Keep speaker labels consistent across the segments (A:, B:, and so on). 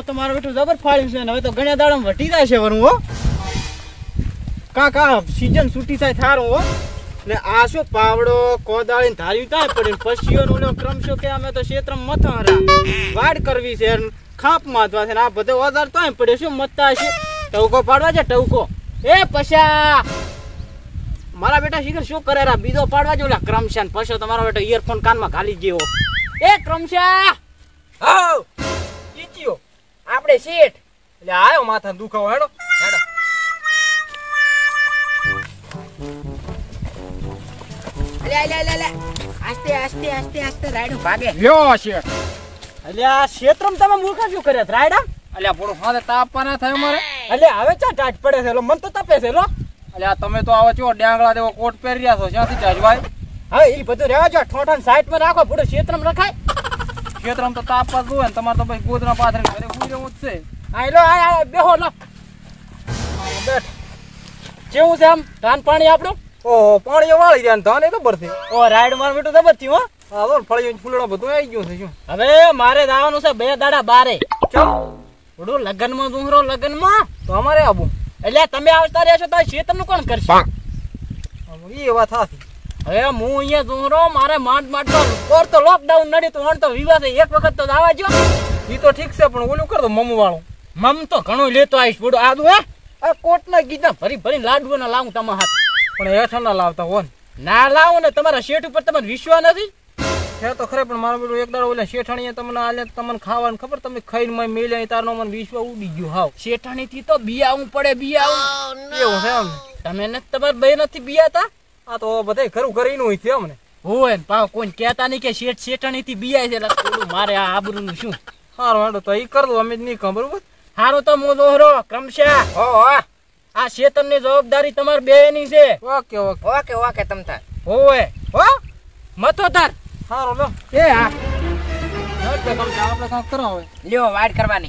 A: તમારો બેટો જબર ફાળ્યું છે ને હવે તો ઘણા દાડામાં વટી જાય છે વરું હો કા સીઝન છૂટી થાય થારું હો ને આ શું પાવડો કોદાળીને ધાર્યું થાય પડે પશીઓનો ઓલો ક્રમ શું કે અમે તો ક્ષેત્રમાં મથારા વાડ કરવી છે ખાપ માથવા છે ને આ બધો ઓજાર તોય પડે શું મતતા છે ટવકો પાડવા છે ટવકો એ પશા મારા બેટા શીખર શું કરે રા બીજો પાડવા જો ઓલા ક્રમશાન પશો તમારો બેટો ઇયરફોન કાનમાં ઘાલી ગયો એ ક્રમશા
B: હાઉ ઈચ્યો આપણે શેઠ એટલે આયો માથા દુખાવો હેડો હેડો લે આસ્તે આસ્તે આસ્તે આસ્તે રાઈડો ભાગે
A: લ્યો શેઠ એટલે આ ક્ષેત્રમાં તમે મૂર્ખા શું કર્યા રાયડા
B: અલ્યા પોડો હાથે તાપવાના થાય અમારે
A: એટલે હવે ચા ટાટ પડે છે મન તો તપે છે લો
B: અલ્યા તમે તો આવો છો ડાંગળા દેવો કોટ પહેરી રહ્યા છો ક્યાંથી ચાજવાય
A: હવે એ બધું રહેવા જો ઠોઠાને સાઈડમાં રાખો પૂરો ક્ષેત્રમાં રખાય
B: ક્ષેત્રમાં તો તાપવા જ હોય ને તમારે તો ભાઈ ગોદરા પાથરી ઘરે ઉઈ રહેવું જ છે
A: આ લો આ બેહો લો બેઠ કેવું છે આમ ધાન પાણી આપણું
B: ઓહો પાણી વાળી રહ્યા ને ધાન એ તો બરથી
A: ઓ રાઈડ માર બેટું જબર થયું હો
B: હા તો ફળિયું ફૂલડો બધું આવી ગયું છે શું
A: હવે મારે જવાનું છે 2 દાડા બારે ચમ થોડું લગનમાં દુહરો લગનમાં
B: તો અમારે આવું
A: એટલે તમે આવતા રહેશો તો ક્ષેત્રનું કોણ કરશે
B: એ વાત સાચી
A: હવે હું અહીંયા દુહરો મારે માંડ ઓર તો લોકડાઉન નડી તો ઓણ તો વિવાદ એક વખત તો આવા જો
B: ઈ તો ઠીક છે પણ ઓલું કર દો મમ વાળું
A: મમ તો ઘણું લેતો આવીશ બોડો આદુ હે આ કોટના ગીતા ભરી લાડુના લાવું તમારા હાથ
B: પણ હેઠા ના લાવતા હો
A: ના લાવો ને તમારા શેઠ ઉપર તમને વિશ્વાસ નથી
B: છે તો ખરે પણ મારો બેટો એક દાડો ઓલા શેઠાણીએ તમને આલે તમને ખાવાનું ખબર તમે ખાઈને મય મેલ્યા તારનો મને વિશ્વાસ ઉડી ગયો હાવ
A: શેઠાણી થી તો બિયાવું પડે બિયાવું
B: એવું છે એમ
A: તમે ને તમાર બે નથી બિયાતા
B: આ તો બધે ખરું કરીને હોય છે અમને
A: હોય ને પાવ કોઈ કહેતા નહીં કે શેઠાણી થી બિયાય છે એટલે થોડું મારે આ આબરૂનું શું
B: હારું હેડો તો ઈ કર દો અમે નહીં ખબર બરોબર
A: હારું તો મો દોહરો ક્રમશા
B: હો
A: આ ક્ષેત્રની જવાબદારી તમાર બે ની છે
B: ઓકે ઓકે ઓકે ઓકે તમ તાર
A: હોય હો મતો તાર
B: હારું લો
A: એ હા
B: આપણે કામ કરો હવે
A: લ્યો વાડ કરવાની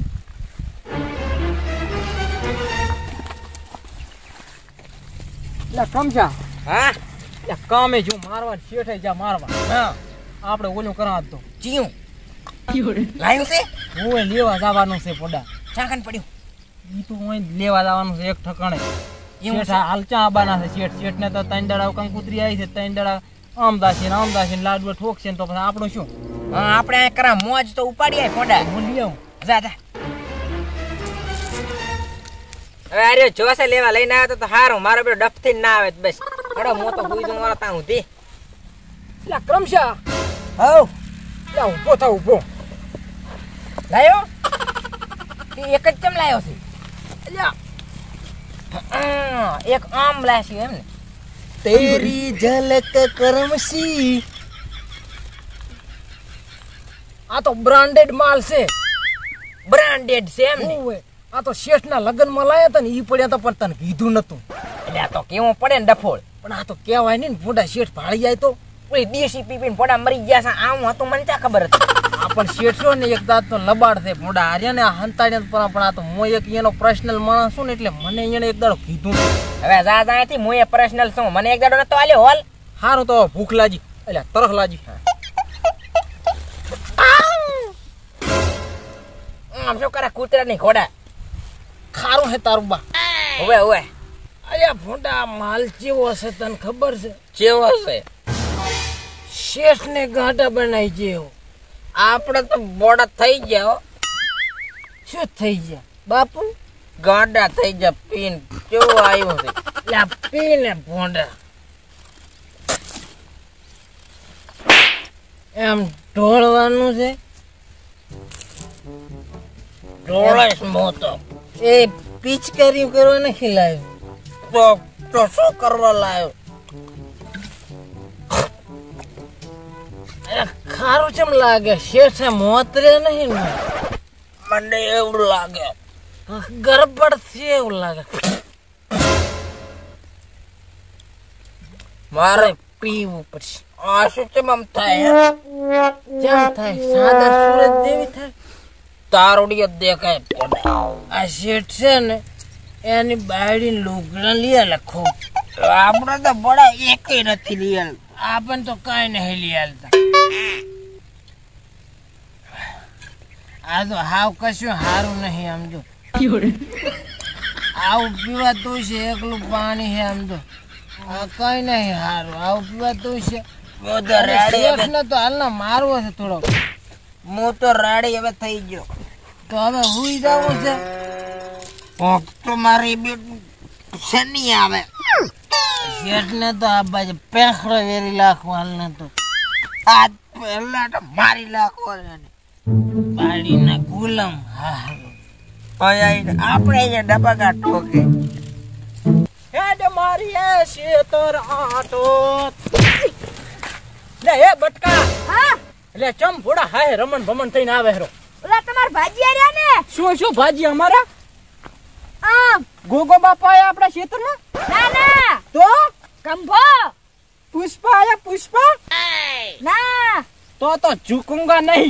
B: લે કમજા
A: હા
B: લે કામે જો મારવા શેઠે જા મારવા હા આપણે ઓલું કરા દો
A: ચીયું લાયું છે
B: ઓય લેવા જવાનું છે પોડા
A: ચાકન પડ્યું
B: ઈ તો ઓય લેવા જવાનું છે એક ઠકાણે શેઠ હાલચા આબાના છે શેઠ ને તો 3 દાડા કંકુતરી આવી છે 3 દાડા આમદાસી લાડુ ઠોકશે ને તો પછી આપણું શું
A: હા આપણે આ કરા મોજ તો ઉપાડી આય પોડા
B: હું લઈ આવું
A: જા હવે આર્યો જોસે લેવા લઈને આવ્યો તો હારું મારો બેટો ડફથી ના આવે બસ હડો મો તો હુઈ જઉં મારા તાં ઉધી
B: લા ક્રમશા
A: હવ
B: લા ઉભો થા ઉભો
A: લાયો એક જ ચમ લાયો છે
B: લ્યા
A: એક આમ લાસ્યું એમ ને
B: તેરી ઝલક કરમસી આ તો બ્રાન્ડેડ માલ છે
A: બ્રાન્ડેડ છે એમ ને
B: આ તો શેઠના લગનમાં લાયા હતા ને ઈ પડ્યા તો પણ તને કીધું નતું
A: એટલે આ તો કેવું પડે ને ડફોળ
B: પણ આ તો કહેવાય નહીં ને ફોડા શેઠ ભાળી જાય તો
A: ઓલી દેશી પીપીને પોડા મરી ગયા છે આમ હતું મને ક્યાં ખબર હતી
B: આ પણ શેઠ છો ને એક દાંત તો લબાડ છે ફોડા હાર્યા ને હંતાડ્યા પણ આ તો હું એક એનો પર્સનલ માણસ છું ને એટલે મને એને એક દાડો કીધું
A: હવે જા જાથી હું એ પર્સનલ છું મને એક દાડો નતો આલ્યો હોલ
B: હારું તો ભૂખ લાજી એટલે તરખ લાજી
A: આમ શું કરે કૂતરાની ઘોડા
B: ખારું હે તારું બા
A: હવે
B: અલ્યા ફોટા માલ ચેવો છે તને ખબર છે
A: કેવો છે
B: શેઠ ને ગાંઠા બનાવી જેવો
A: આપણે તો બોડા થઈ ગયા
B: શું થઈ ગયા બાપુ
A: ગાંડા થઈ ગયા પીન કેવો આવ્યો છે
B: એટલે પીને ભોંડા એમ ઢોળવાનું છે
A: ઢોળાઈશ મોતો
B: એ પિચકારી કરવા નથી લાવ્યો
A: તો શું કરવા લાવ્યો
B: ખારું ચમ લાગે શેઠે મોતરે નહીં ને
A: મને એવું લાગે
B: ગરબડ છે એવું લાગે
A: મારે
B: પીવું પડશે
A: આ શું કેમ આમ થાય
B: કેમ થાય સાદા સુરજ જેવી થાય
A: તારોડીઓ દેખાય
B: આ શેઠ છે ને એની બાયડી લુગડા લઈ લખો
A: આપણે તો બડા એકેય નથી લીયલ
B: આપણ તો કઈ નહીં લઈ આલતા આ તો હાવ કશું હારું નહીં આમ જો આવું પીવાતું છે એકલું પાણી છે આમ તો આ કઈ નહીં હારું આવું પીવાતું છે ને તો હાલના મારવો છે થોડો હું તો રાડી હવે થઈ ગયો તો હવે હુઈ જવું છે ભોગ તો મારી બેટું શની આવે શેઠ ને તો આ બાજુ પેખડો વેરી લાખો હાલને તો આ પહેલા તો મારી લાખો બાળીના ગુલામ આપણે ડબાકા ઠોકે
A: હેડ મારી એ શેતર આટો લે એ બટકા
C: હા
A: એટલે ચમ ફોડા હાય રમણ ભમણ થઈને આવે હેરો
C: ઓલા તમાર ભાજીયા રહ્યા ને
A: શું ભાજી અમારા
C: આમ
A: ગોગો બાપા આયા આપણા ક્ષેત્રમાં
C: ના ના
A: તો
C: કંભો
A: પુષ્પા આયા પુષ્પા
C: ના
A: તો ઝુકूंगा નહીં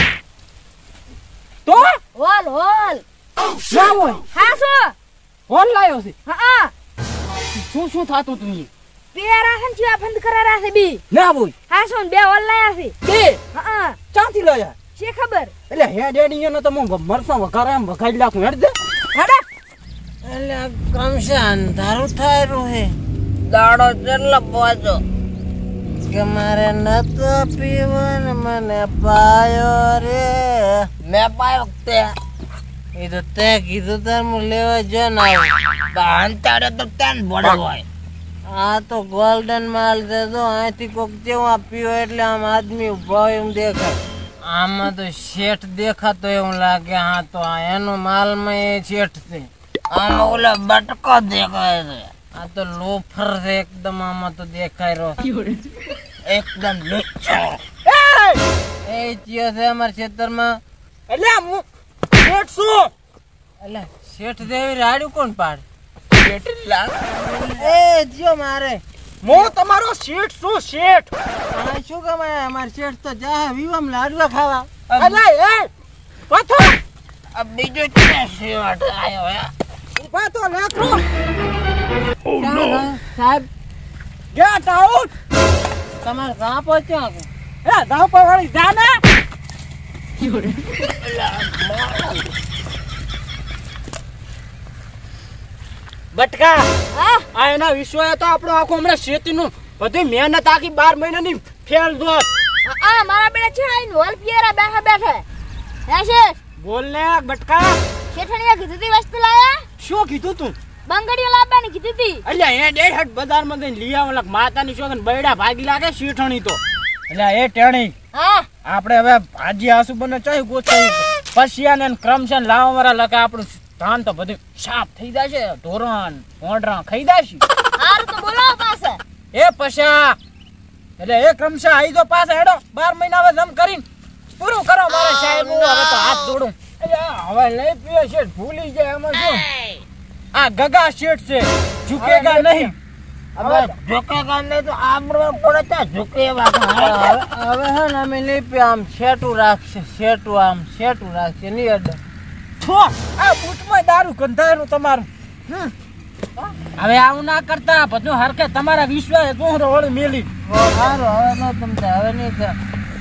A: તો
C: હોલ હોલ
A: ના હોય
C: હા શું
A: હોલ લાયો છે
C: હા
A: શું થાતું તું એ
C: પેરા હન ચા બંધ કરારા છે બી
A: ના હોય
C: હા શું બે હોલ લાયા છે
A: બે
C: હા
A: ચાંથી લાયા
C: છે ખબર
A: એટલે હે ડેડી નો તો હું મરસા વઘારે એમ વઘાડી નાખું હેડ દે
C: હડા
B: એટલે કમશે અંધારું થાય રોહે દાડો કેટલો પહોંચો કે મારે નતો પીવો ને મને પાયો રે મેં પાયો તે એ તો તે કીધું તાર હું લેવા જો ને અંતાડે તો તેન ભોળો હોય આ તો ગોલ્ડન માલ દે તો અહીંથી કોક જેવા પીવો એટલે આમ આદમી ઉભો એમ દેખાય આમાં તો શેઠ દેખાતો એવું લાગે હા તો એનો માલમાં એ શેઠ છે આમાં ઓલા બટકો દેખાય છે આ તો લોફર છે એકદમ આમાં તો દેખાય રહ્યો એકદમ નીચો એ ચિયો છે અમારા ખેતરમાં
A: એટલે હું શેઠ શું
B: એટલે શેઠ દેવી રાડ્યું કોણ પાડ શેઠ લાગ એ ચિયો મારે
A: હું તમારો શેઠ શું શેઠ
B: આ શું કમાય અમાર શેઠ તો જા વિવમ લાડવા ખાવા
A: અલે એ પાછો
B: આ બીજો ચિયો શેઠ આયો હે
A: ઉભા તો લેખરો
B: સાહેબ
A: ગેટ આઉટ
B: તમારે કાં પહોંચ્યા કે
A: એ દાવ પર વાળી જાને બટકા
C: હા
A: આ એના વિશ્વાએ તો આપણો આખો હમણાં શેતીનું બધી મહેનત આખી 12 મહિનાની ફેલ દો
C: હા મારા બેટા છે આઈન હોલ પિયરા બેઠા બેઠા હે છે
A: બોલ ને બટકા
C: શેઠણીએ કીધી તી વસ્તુ લાયા
A: શું કીધું તું
C: બંગડીઓ લાવવાની કીધી તી
A: એટલે એ ડેઢ બજારમાં જઈને લઈ આવો માતાની શોખન બૈડા ભાગી લાગે શીઠણી તો એટલે એ ટેણી
C: હા
A: આપણે હવે ભાજી આસુ બને ચાહી ગોચાઈ પસિયાને ને ક્રમશન લાવવા વાળા લગે આપણું ધાન તો બધું સાફ થઈ જશે ઢોરણ ઓંડરા ખાઈ જશે
C: હારું તો બોલાવો પાસે
A: એ પછા એટલે એ ક્રમશા આઈ જો પાછા હેડો 12 મહિના હવે જમ કરીને પૂરું કરો મારા સાહેબ હું હવે તો હાથ જોડું હવે લઈ પીએ છે ભૂલી જાય એમાં શું આ ગગા શેઠ છે ઝુકેગા નહીં
B: હવે ઝુકેગા નહીં તો આમરો પડે તો ઝુકેવા હવે હે ને અમે લઈ પે આમ શેટું રાખશે શેટું રાખશે ની અડે
A: થો આ બૂટમાં દારૂ ગંધાયનું તમારું હવે આવું ના કરતા બધું હરકે તમારા વિશ્વાસ દોહરો ઓળી મેલી
B: સારું હવે ન તમતા હવે નહીં થયા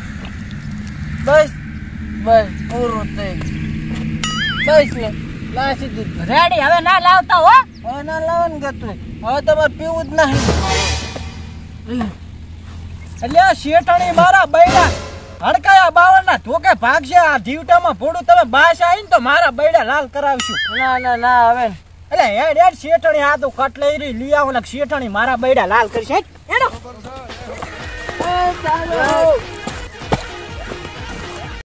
B: બસ પૂરું થઈ બસ લે લાસી દૂધ
C: રેડી હવે ના લાવતા હો
B: હવે ના લાવવાનું ગતું હવે તમારે પીવું જ નહીં
A: એટલે આ શેઠણી મારા બૈડા હડકાયા બાવળના ધોકે ભાગશે આ દીવટામાં ભોડું તમે બાસ આવીને તો મારા બૈડા લાલ કરાવશું
B: ના હવે
A: એટલે હેડ શેઠણી આ તો કટલેરી લઈ આવો ને શેઠણી મારા બૈડા લાલ કરશે
C: હેડો
B: ચાલો